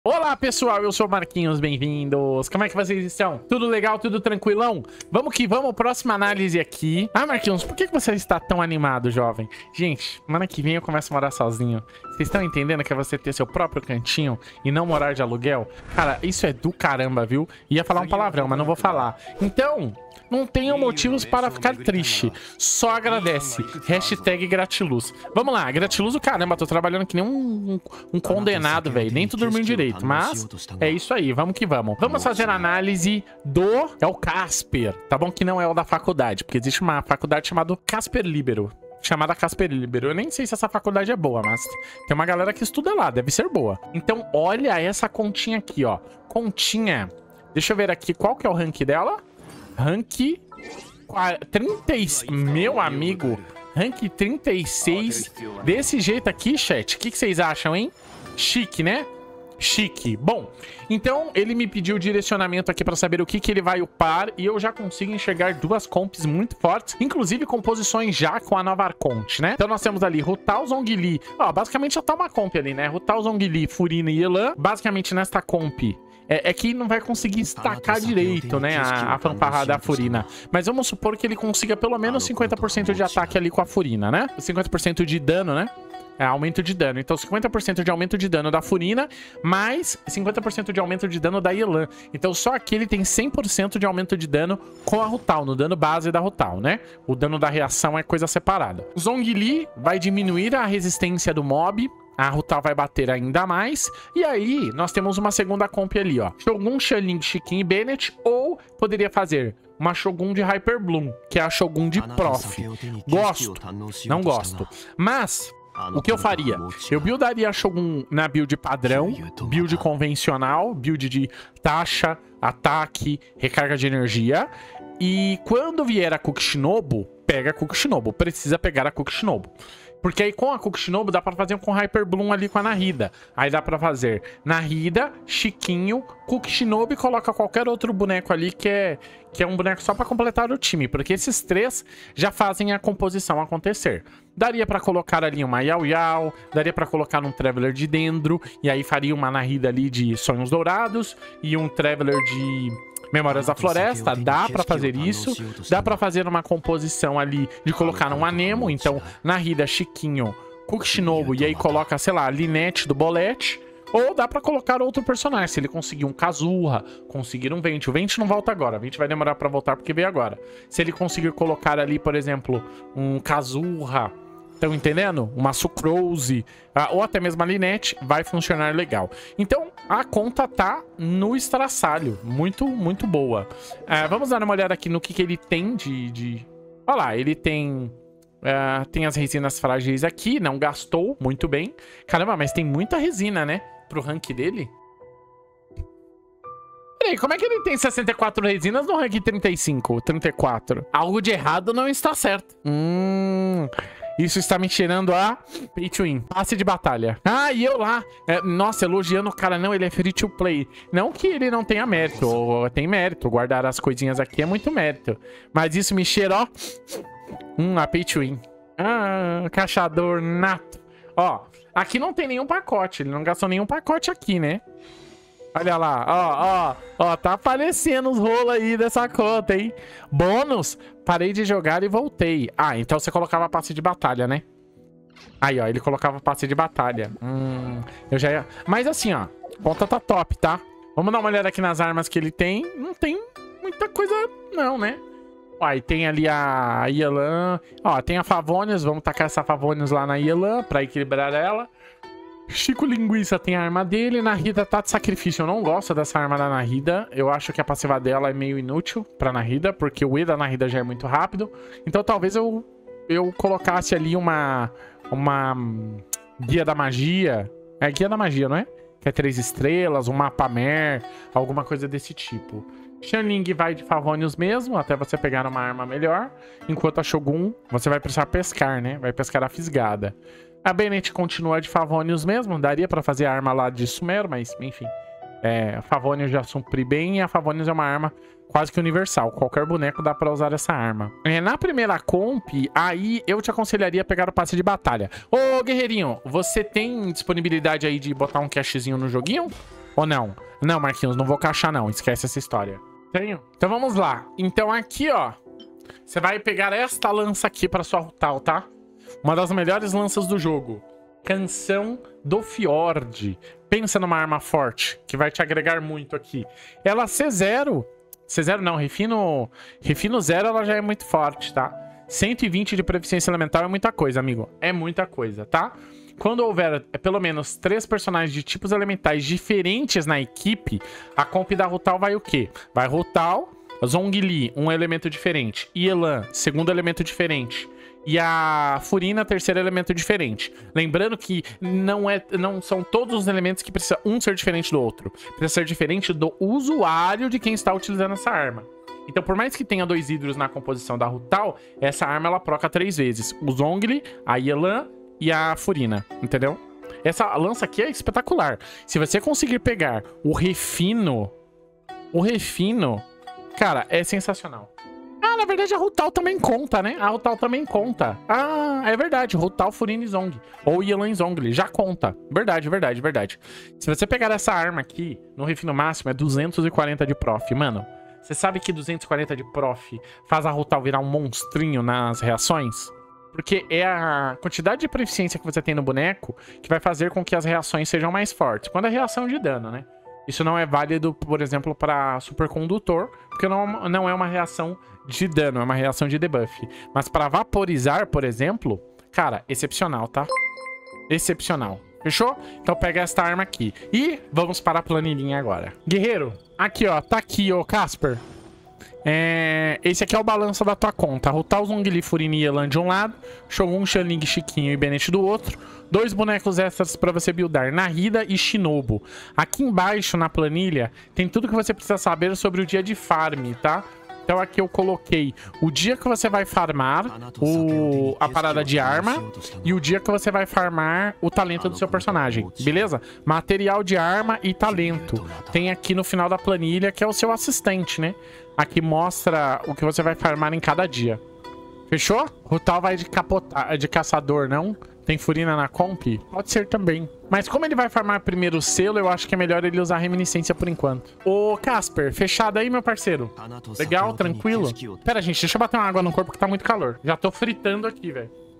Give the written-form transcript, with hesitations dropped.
Olá pessoal, eu sou o Marquinhos, bem-vindos. Como é que vocês estão? Tudo legal, tudo tranquilão? Vamos que vamos, próxima análise aqui. Ah, Marquinhos, por que você está tão animado, jovem? Gente, semana que vem eu começo a morar sozinho. Vocês estão entendendo que é você ter seu próprio cantinho e não morar de aluguel? Cara, isso é do caramba, viu? Ia falar um palavrão, mas não vou falar. Então, não tenham motivos para ficar triste. Só agradece. Hashtag gratiluz. Vamos lá, gratiluz o caramba. Tô trabalhando que nem um condenado, velho. Nem tô dormindo direito. Mas é isso aí, vamos que vamos. Vamos fazer a análise do... É o Casper. Tá bom que não é o da faculdade, porque existe uma faculdade chamada Casper Libero. Chamada Casper Libero. Eu nem sei se essa faculdade é boa, mas tem uma galera que estuda lá. Deve ser boa. Então, olha essa continha aqui, ó. Continha. Deixa eu ver aqui. Qual que é o rank dela? Rank 36, meu amigo, rank 36, desse jeito aqui, chat, o que vocês acham, hein? Chique, né? Chique. Bom, então ele me pediu direcionamento aqui pra saber o que ele vai upar e eu já consigo enxergar duas comps muito fortes, inclusive composições já com a nova Arconte, né? Então nós temos ali Rutal, Zhongli, ó, basicamente já tá uma comp ali, né? Rutal, Zhongli, Furina e Elan, basicamente nesta comp. É que não vai conseguir estacar direito, né, a fanfarra da Furina. Mas vamos supor que ele consiga pelo menos 50% de ataque ali com a Furina, né? 50% de dano, né? É, aumento de dano. Então, 50% de aumento de dano da Furina, mais 50% de aumento de dano da Elan. Então, só aqui ele tem 100% de aumento de dano com a Rutal, no dano base da Rutal, né? O dano da reação é coisa separada. O Zhongli vai diminuir a resistência do mob. A Rutal vai bater ainda mais. E aí, nós temos uma segunda comp ali, ó. Shogun, Xialing, Chiquinho e Bennett. Ou poderia fazer uma Shogun de Hyper Bloom, que é a Shogun de Prof. Gosto. Não gosto. Mas... o que eu faria? Eu buildaria a Shogun na build padrão, build convencional, build de taxa, ataque, recarga de energia. E quando vier a Kukishinobu, pega a Kukishinobu. Precisa pegar a Kukishinobu. Porque aí com a Kukishinobu dá pra fazer com Hyper Bloom ali com a Nahida. Aí dá pra fazer Nahida, Chiquinho, Kukishinobu e coloca qualquer outro boneco ali que é um boneco só pra completar o time. Porque esses três já fazem a composição acontecer. Daria pra colocar ali uma Yao Yao, daria pra colocar um Traveler de Dendro, e aí faria uma Nahida ali de Sonhos Dourados e um Traveler de... Memórias da Floresta, dá pra fazer isso. Dá pra fazer uma composição ali de colocar um Anemo. Então, Nahida, Chiquinho, Kukishinobu, e aí coloca, sei lá, Lynette do Bolette. Ou dá pra colocar outro personagem. Se ele conseguir um Kazuha, conseguir um Venti. O Venti não volta agora. O Venti vai demorar pra voltar porque veio agora. Se ele conseguir colocar ali, por exemplo, um Kazuha... Estão entendendo? Uma Sucrose, ou até mesmo a Lynette, vai funcionar legal. Então, a conta tá no estraçalho. Muito, muito boa. Vamos dar uma olhada aqui no que ele tem de... Olha lá, ele tem... tem as resinas frágeis aqui, não gastou, muito bem. Caramba, mas tem muita resina, né? Pro rank dele. Peraí, como é que ele tem 64 resinas no rank 35, 34? Algo de errado não está certo. Isso está me cheirando a pay to win. Passe de batalha. Ah, e eu lá. Nossa, elogiando o cara. Não, ele é free to play. Não que ele não tenha mérito. Tem mérito. Guardar as coisinhas aqui é muito mérito. Mas isso me cheira, ó. A pay to win. Caçador nato. Ó, aqui não tem nenhum pacote. Ele não gastou nenhum pacote aqui, né? Olha lá, ó, tá aparecendo os rolos aí dessa conta, hein? Bônus, parei de jogar e voltei. Ah, então você colocava passe de batalha, né? Aí, ó, ele colocava passe de batalha. Eu já ia... Mas assim, ó, a conta tá top, tá? Vamos dar uma olhada aqui nas armas que ele tem. Não tem muita coisa não, né? Ó, aí tem ali a Elan. Ó, tem a Favonius, vamos tacar essa Favonius lá na Elan pra equilibrar ela. Chico Linguiça tem a arma dele. Nahida tá de sacrifício. Eu não gosto dessa arma da Nahida. Eu acho que a passiva dela é meio inútil pra Nahida, porque o E da Nahida já é muito rápido. Então talvez eu colocasse ali uma Guia da Magia. É Guia da Magia, não é? Que é 3 estrelas, um mapa mer, alguma coisa desse tipo. Xialing vai de Favonius mesmo, até você pegar uma arma melhor. Enquanto a Shogun, você vai precisar pescar, né? Vai pescar a fisgada. A Bennett continua de Favonius mesmo. Daria pra fazer a arma lá de Sumer, mas enfim. A Favonius já supri bem e a Favonius é uma arma quase que universal. Qualquer boneco dá pra usar essa arma. Na primeira comp, aí eu te aconselharia a pegar o passe de batalha. Ô, guerreirinho, você tem disponibilidade aí de botar um cashzinho no joguinho? Ou não? Não, Marquinhos, não vou caixar não. Esquece essa história. Tenho? Então vamos lá. Então aqui, ó. Você vai pegar esta lança aqui pra sua Rutal, tá? Uma das melhores lanças do jogo. Canção do Fjord. Pensa numa arma forte, que vai te agregar muito aqui. Ela C0. C0 não, Refino 0 ela já é muito forte, tá? 120 de proficiência elemental é muita coisa, amigo. É muita coisa, tá? Quando houver pelo menos 3 personagens de tipos elementais diferentes na equipe, a comp da Rutal vai o quê? Vai Rutal, Zhongli, um elemento diferente. Yelan, segundo elemento diferente. E a Furina, terceiro elemento diferente. Lembrando que não são todos os elementos que precisam um ser diferente do outro. Precisa ser diferente do usuário de quem está utilizando essa arma. Então, por mais que tenha 2 hidros na composição da Rutal, essa arma ela proca 3 vezes. O Zhongli, a Yelan e a Furina, entendeu? Essa lança aqui é espetacular. Se você conseguir pegar o refino, cara, é sensacional. Ah, na verdade a Rutal também conta, né? A Rutal também conta. Ah, é verdade. Rutal, Furina e Zong. Ou Yelan e Zhongli. Já conta. Verdade, verdade, verdade. Se você pegar essa arma aqui, no refino máximo, é 240 de prof. Mano, você sabe que 240 de prof faz a Rutal virar um monstrinho nas reações? Porque é a quantidade de proficiência que você tem no boneco que vai fazer com que as reações sejam mais fortes. Quando é reação de dano, né? Isso não é válido, por exemplo, para supercondutor, porque não é uma reação de dano, é uma reação de debuff. Mas para vaporizar, por exemplo, cara, excepcional, tá? Excepcional. Fechou? Então pega esta arma aqui. E vamos para a planilhinha agora. Guerreiro, aqui ó, tá aqui ó, Casper. Esse aqui é o balanço da tua conta. Rutal, Zhongli, Furina e Yelan de um lado, Shogun, Xiangling, Chiquinho e Bennett do outro. 2 bonecos extras para você buildar, Nahida e Shinobu. Aqui embaixo na planilha tem tudo que você precisa saber sobre o dia de farm, tá? Então aqui eu coloquei o dia que você vai farmar a parada de arma e o dia que você vai farmar o talento do seu personagem, beleza? Material de arma e talento. Tem aqui no final da planilha que é o seu assistente, né? Aqui mostra o que você vai farmar em cada dia. Fechou? Rutal vai de caçador, não? Tem Furina na comp? Pode ser também. Mas como ele vai farmar primeiro o selo, eu acho que é melhor ele usar reminiscência por enquanto. Ô, Casper, fechado aí, meu parceiro? Legal, tranquilo? Pera, gente, deixa eu bater uma água no corpo que tá muito calor. Já tô fritando aqui, velho.